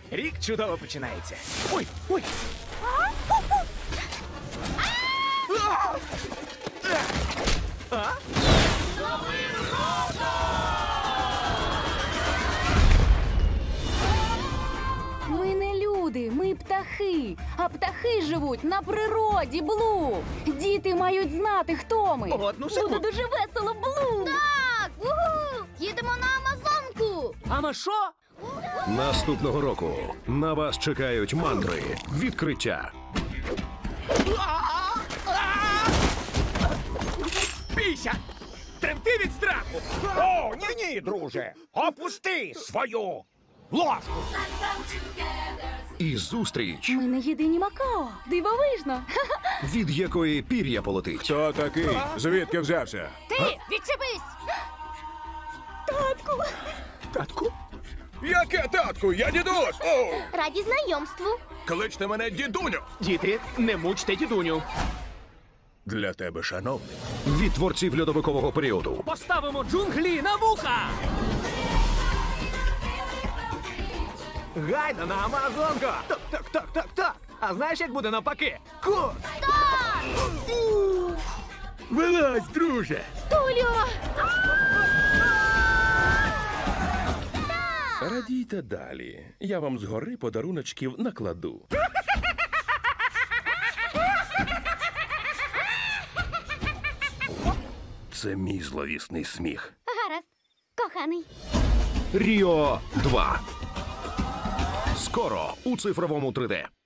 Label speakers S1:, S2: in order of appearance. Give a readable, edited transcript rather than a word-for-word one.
S1: Рік чудово починається. Ой, ой.
S2: Ми не люди, ми птахи. А птахи живуть на природі, Блу. Діти мають знати, хто ми.
S1: Одну секунду.
S2: Буде дуже весело, Блу.
S3: Так! Угу! Їдемо на Амазонку!
S1: Ама що?
S4: Наступного року на вас чекають мандри, відкриття,
S1: Бійся! Тремти від страху!
S5: О, ні, друже! Опусти свою ложку!
S4: і зустріч,
S2: Ми не єдині Макао. Дивовижно.
S4: від якої пір'я полетить.
S6: Хто такий? Звідки взявся?
S3: Ти! Відчепись!
S2: Татку.
S6: Татку? Яке татку? Я дідусь! О!
S3: Раді знайомству!
S6: Кличте мене дідуню!
S1: Діти, не мучте дідуню.
S6: Для тебе, шановний.
S4: Від творців льодовикового періоду.
S1: Поставимо джунглі на вуха! Гайда на Амазонку! Так. А знаєш, як буде навпаки? Кот!
S6: Вилазь, друже!
S3: Тулю!
S6: Радійте далі. Я вам згори подаруночків накладу. Це мій зловісний сміх.
S3: Гаразд, коханий.
S4: Ріо 2. Скоро у цифровому 3D.